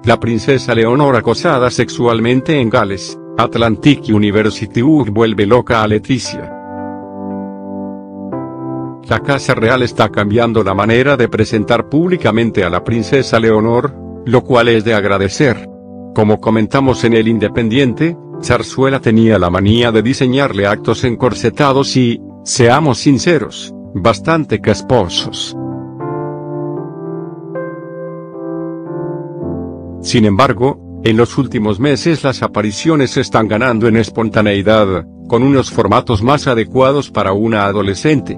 la princesa Leonor acosada sexualmente en Gales, Atlantic University vuelve loca a Leticia. La Casa Real está cambiando la manera de presentar públicamente a la princesa Leonor, lo cual es de agradecer. Como comentamos en El Independiente, Zarzuela tenía la manía de diseñarle actos encorsetados y, seamos sinceros, bastante casposos. Sin embargo, en los últimos meses las apariciones están ganando en espontaneidad, con unos formatos más adecuados para una adolescente.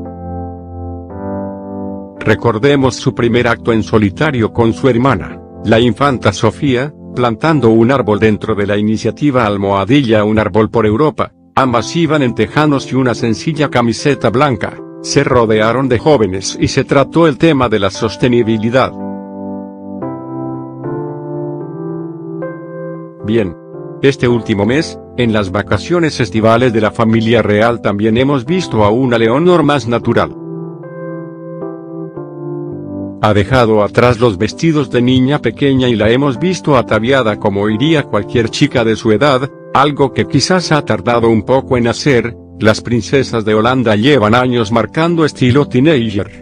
Recordemos su primer acto en solitario con su hermana, la infanta Sofía, plantando un árbol dentro de la iniciativa Almohadilla Un Árbol por Europa. Ambas iban en tejanos y una sencilla camiseta blanca, se rodearon de jóvenes y se trató el tema de la sostenibilidad. Bien. Este último mes, en las vacaciones estivales de la familia real también hemos visto a una Leonor más natural. Ha dejado atrás los vestidos de niña pequeña y la hemos visto ataviada como iría cualquier chica de su edad, algo que quizás ha tardado un poco en hacer. Las princesas de Holanda llevan años marcando estilo teenager.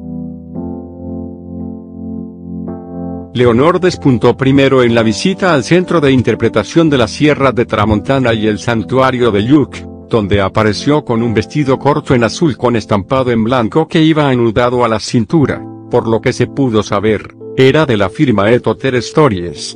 Leonor despuntó primero en la visita al Centro de Interpretación de la Sierra de Tramontana y el Santuario de Lluc, donde apareció con un vestido corto en azul con estampado en blanco que iba anudado a la cintura, por lo que se pudo saber, era de la firma Etoter Stories.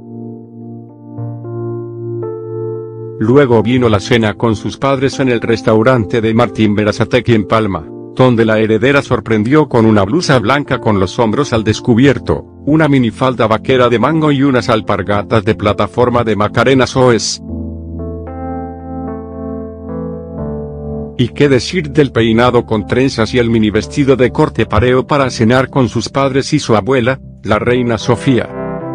Luego vino la cena con sus padres en el restaurante de Martín Berasategui en Palma, donde la heredera sorprendió con una blusa blanca con los hombros al descubierto, una minifalda vaquera de mango y unas alpargatas de plataforma de Macarena Soes. ¿Y qué decir del peinado con trenzas y el mini vestido de corte pareo para cenar con sus padres y su abuela, la reina Sofía?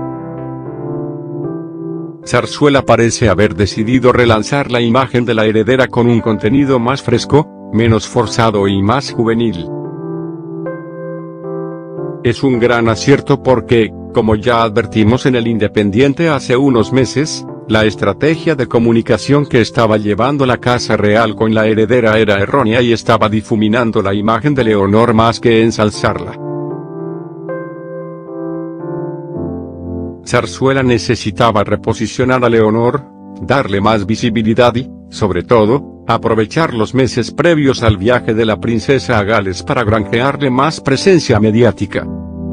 Zarzuela parece haber decidido relanzar la imagen de la heredera con un contenido más fresco, menos forzado y más juvenil. Es un gran acierto porque, como ya advertimos en El Independiente hace unos meses, la estrategia de comunicación que estaba llevando la Casa Real con la heredera era errónea y estaba difuminando la imagen de Leonor más que ensalzarla. Zarzuela necesitaba reposicionar a Leonor, darle más visibilidad y, sobre todo, aprovechar los meses previos al viaje de la princesa a Gales para granjearle más presencia mediática.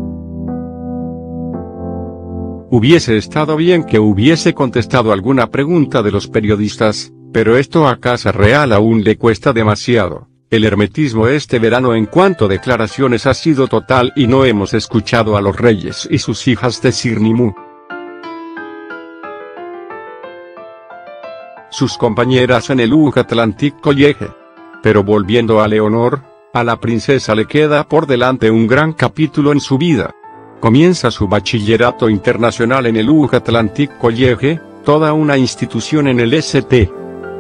Hubiese estado bien que hubiese contestado alguna pregunta de los periodistas, pero esto a Casa Real aún le cuesta demasiado. El hermetismo este verano en cuanto a declaraciones ha sido total y no hemos escuchado a los reyes y sus hijas decir ni mu. Sus compañeras en el Atlantic College. Pero volviendo a Leonor, a la princesa le queda por delante un gran capítulo en su vida. Comienza su bachillerato internacional en el Atlantic College, toda una institución en el St.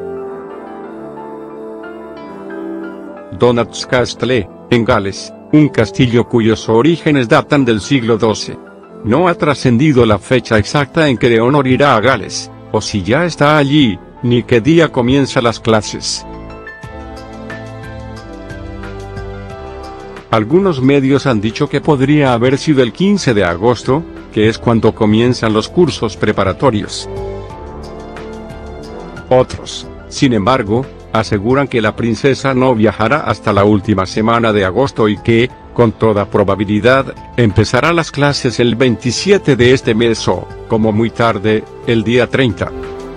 Donat's Castle, en Gales, un castillo cuyos orígenes datan del siglo XII. No ha trascendido la fecha exacta en que Leonor irá a Gales, o si ya está allí, ni qué día comienzan las clases. Algunos medios han dicho que podría haber sido el 15 de agosto, que es cuando comienzan los cursos preparatorios. Otros, sin embargo, aseguran que la princesa no viajará hasta la última semana de agosto y que, con toda probabilidad, empezará las clases el 27 de este mes o, como muy tarde, el día 30.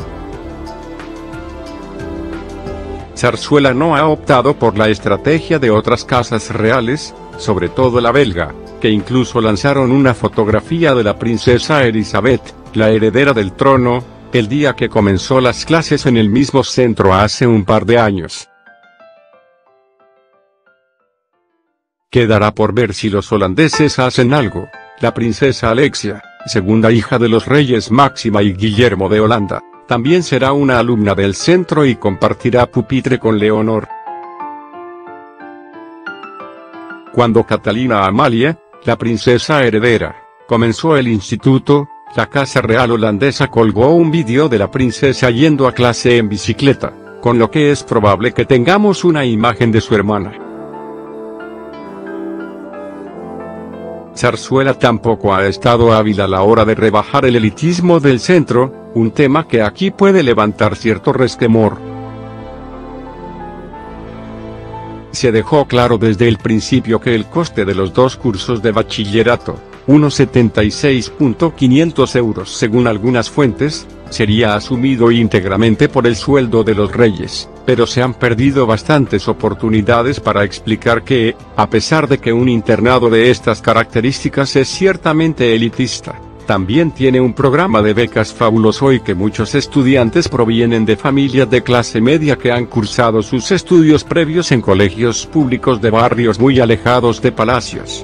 Zarzuela no ha optado por la estrategia de otras casas reales, sobre todo la belga, que incluso lanzaron una fotografía de la princesa Elizabeth, la heredera del trono, el día que comenzó las clases en el mismo centro hace un par de años. Quedará por ver si los holandeses hacen algo. La princesa Alexia, segunda hija de los reyes Máxima y Guillermo de Holanda, también será una alumna del centro y compartirá pupitre con Leonor. Cuando Catalina Amalia, la princesa heredera, comenzó el instituto, la Casa Real holandesa colgó un vídeo de la princesa yendo a clase en bicicleta, con lo que es probable que tengamos una imagen de su hermana. Zarzuela tampoco ha estado hábil a la hora de rebajar el elitismo del centro, un tema que aquí puede levantar cierto resquemor. Se dejó claro desde el principio que el coste de los dos cursos de bachillerato, unos 76.500 euros según algunas fuentes, sería asumido íntegramente por el sueldo de los reyes, pero se han perdido bastantes oportunidades para explicar que, a pesar de que un internado de estas características es ciertamente elitista, también tiene un programa de becas fabuloso y que muchos estudiantes provienen de familias de clase media que han cursado sus estudios previos en colegios públicos de barrios muy alejados de palacios.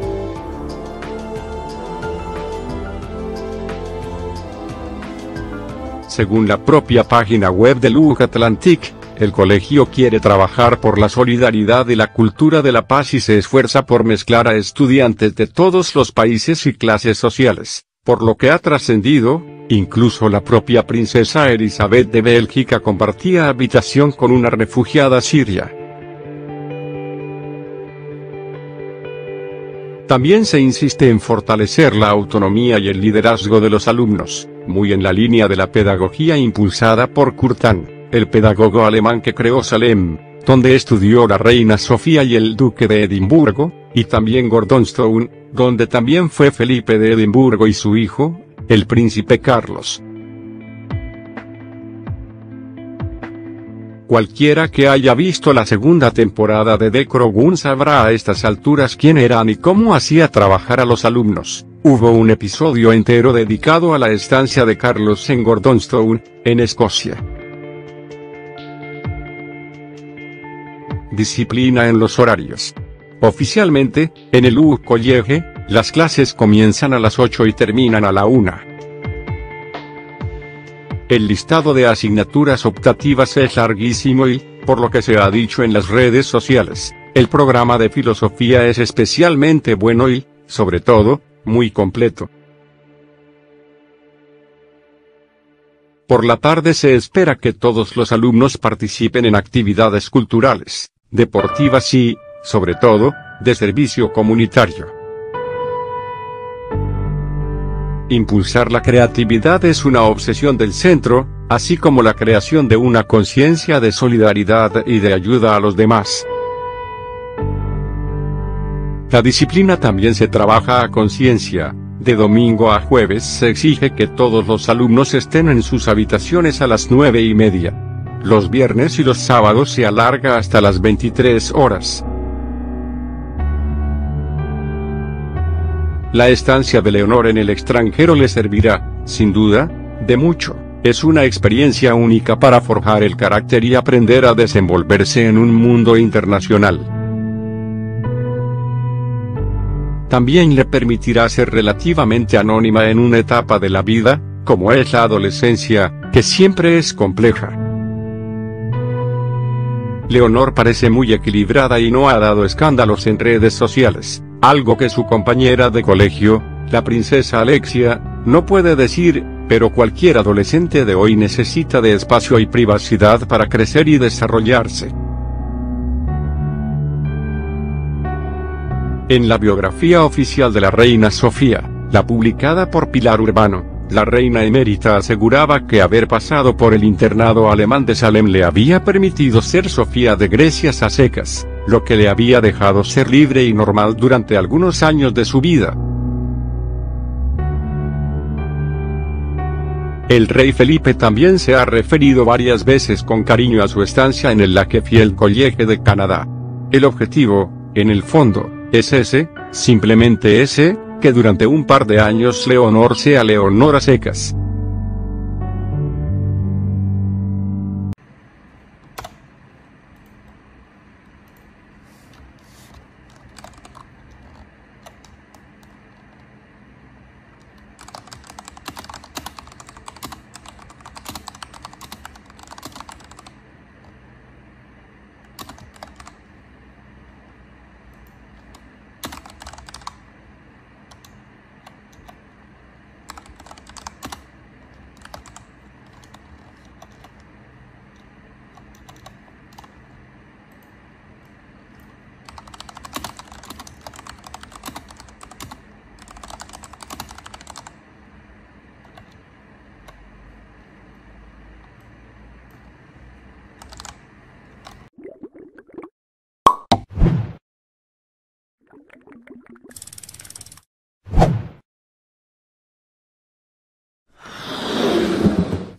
Según la propia página web de Look Atlantic, el colegio quiere trabajar por la solidaridad y la cultura de la paz y se esfuerza por mezclar a estudiantes de todos los países y clases sociales, por lo que ha trascendido, incluso la propia princesa Elizabeth de Bélgica compartía habitación con una refugiada siria. También se insiste en fortalecer la autonomía y el liderazgo de los alumnos, muy en la línea de la pedagogía impulsada por Curtin, el pedagogo alemán que creó Salem, donde estudió la reina Sofía y el duque de Edimburgo, y también Gordonstoun, donde también fue Felipe de Edimburgo y su hijo, el príncipe Carlos. Cualquiera que haya visto la segunda temporada de The Crown sabrá a estas alturas quién eran y cómo hacía trabajar a los alumnos. Hubo un episodio entero dedicado a la estancia de Carlos en Gordonstoun, en Escocia. Disciplina en los horarios. Oficialmente, en el UK College, las clases comienzan a las 8 y terminan a la 1. El listado de asignaturas optativas es larguísimo y, por lo que se ha dicho en las redes sociales, el programa de filosofía es especialmente bueno y, sobre todo, muy completo. Por la tarde se espera que todos los alumnos participen en actividades culturales, deportivas y, sobre todo, de servicio comunitario. Impulsar la creatividad es una obsesión del centro, así como la creación de una conciencia de solidaridad y de ayuda a los demás. La disciplina también se trabaja a conciencia. De domingo a jueves se exige que todos los alumnos estén en sus habitaciones a las 9:30. Los viernes y los sábados se alarga hasta las 23 horas. La estancia de Leonor en el extranjero le servirá, sin duda, de mucho. Es una experiencia única para forjar el carácter y aprender a desenvolverse en un mundo internacional. También le permitirá ser relativamente anónima en una etapa de la vida, como es la adolescencia, que siempre es compleja. Leonor parece muy equilibrada y no ha dado escándalos en redes sociales, algo que su compañera de colegio, la princesa Alexia, no puede decir, pero cualquier adolescente de hoy necesita de espacio y privacidad para crecer y desarrollarse. En la biografía oficial de la reina Sofía, la publicada por Pilar Urbano, la reina emérita aseguraba que haber pasado por el internado alemán de Salem le había permitido ser Sofía de Grecia a secas, lo que le había dejado ser libre y normal durante algunos años de su vida. El rey Felipe también se ha referido varias veces con cariño a su estancia en el Lakefield College de Canadá. El objetivo, en el fondo, es ese, simplemente ese, que durante un par de años Leonor sea Leonor a secas.